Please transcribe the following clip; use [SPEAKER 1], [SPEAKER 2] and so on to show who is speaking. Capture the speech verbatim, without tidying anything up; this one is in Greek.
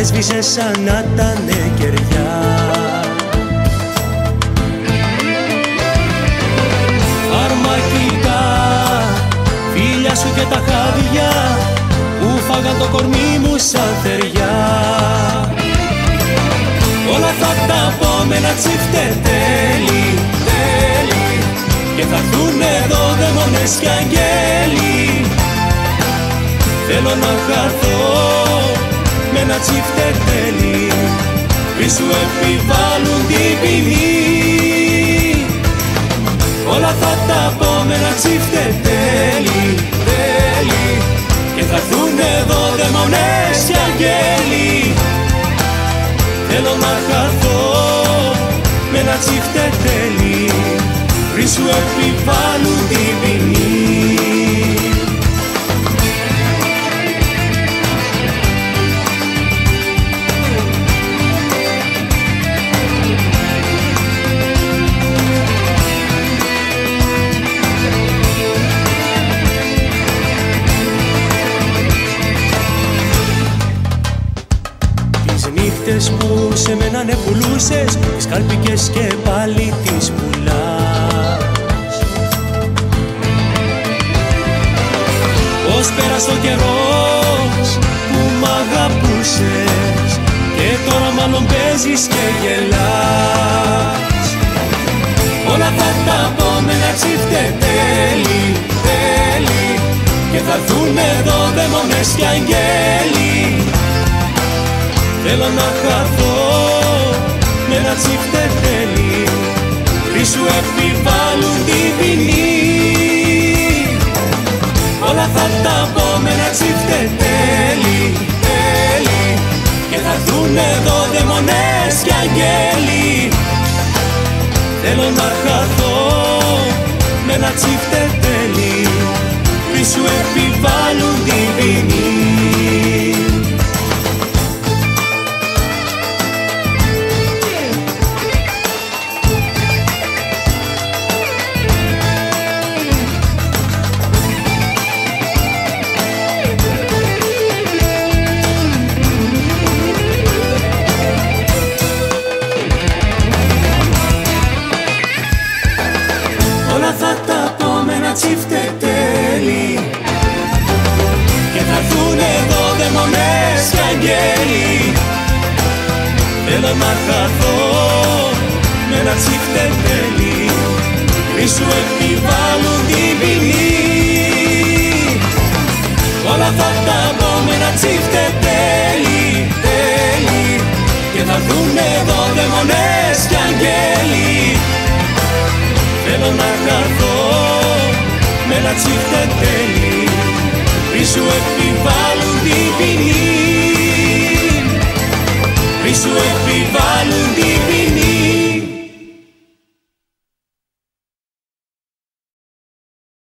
[SPEAKER 1] έσβησε σαν να ήτανε κεριά. Φαρμακικά φίλια σου και τα χάδια που φάγαν το κορμί μου σαν θεριά. Όλα θα τα πω με ένα τσίφτε τέλει, τέλει, και θα έρθουν εδώ δαίμονες κι αγγέλοι. Θέλω να χαθώ με ένα τσίφτε τέλει πριν σου επιβάλλουν την ποινή. Όλα θα τα πω με ένα τσίφτε τέλει, τέλει, και θα έρθουν εδώ δαίμονες κι αγγέλοι. Θέλω να χαθώ με ένα τσίφτε τέλει πριν σου επιβάλλουν την ποινή. Νύχτες που σε μένα ναι πουλούσες, τις κάλπικες και πάλι τις πουλάς. Πώς πέρασε ο καιρός που μ' αγαπούσες και τώρα μάλλον παίζεις και γελάς. Όλα θα τα πω με ένα τσίφτε τέλει, τέλει, και θα έρθουν εδώ δαίμονες κι αγγέλοι. Θέλω να χαθώ με ένα τσίφτε τέλει πριν σου επιβάλλουν την ποινή. Όλα θα τα πω με ένα τσίφτε τέλει, τέλει, και θα έρθουν εδώ δαίμονες κι αγγέλοι. Θέλω να χαθώ με ένα τσίφτε τέλει πριν σου επιβάλλουν την ποινή. Θα τα πω με ένα τσίφτε τέλει και θα έρθουν εδώ δαίμονες κι αγγέλοι. Θέλω να χαθώ με ένα τσίφτε τέλει πριν σου επιβάλλουν την ποινή. Όλα θα τα πω με ένα τσίφτε τέλει, τέλει, και θα έρθουν εδώ δαίμονες κι αγγέλοι. Θέλω να χαθώ με ένα τσίφτε τέλει πριν σου επιβάλλουν την ποινή.